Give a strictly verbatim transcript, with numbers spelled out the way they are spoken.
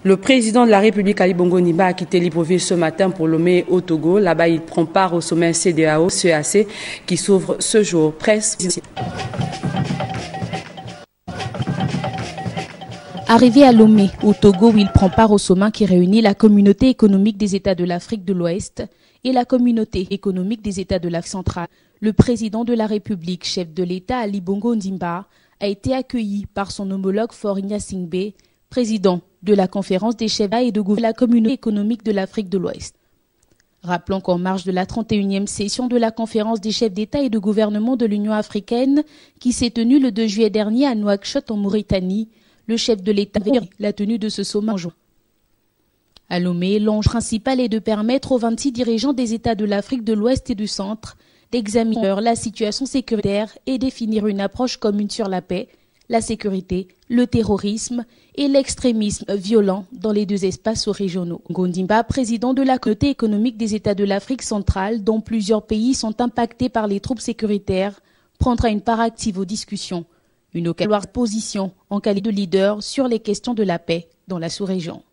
Le président de la République, Ali Bongo Ondimba, a quitté Libreville ce matin pour Lomé au Togo. Là-bas, il prend part au sommet C E D E A O C E A C qui s'ouvre ce jour. Presse. Arrivé à Lomé, au Togo, où il prend part au sommet qui réunit la communauté économique des États de l'Afrique de l'Ouest et la communauté économique des États de l'Afrique centrale, le président de la République, chef de l'État Ali Bongo Ondimba, a été accueilli par son homologue Faure Gnassingbé, président de la conférence des chefs d'État et de gouvernement de la communauté économique de l'Afrique de l'Ouest. Rappelons qu'en marge de la trente et unième session de la conférence des chefs d'État et de gouvernement de l'Union africaine, qui s'est tenue le deux juillet dernier à Nouakchott en Mauritanie, le chef de l'État a la tenue de ce sommet en juin. À Lomé, l'enjeu principal est de permettre aux vingt-six dirigeants des États de l'Afrique de l'Ouest et du Centre d'examiner la situation sécuritaire et définir une approche commune sur la paix, la sécurité, le terrorisme et l'extrémisme violent dans les deux espaces régionaux. Ondimba, président de la communauté économique des États de l'Afrique centrale, dont plusieurs pays sont impactés par les troubles sécuritaires, prendra une part active aux discussions. Une occasion de position en qualité de leader sur les questions de la paix dans la sous-région.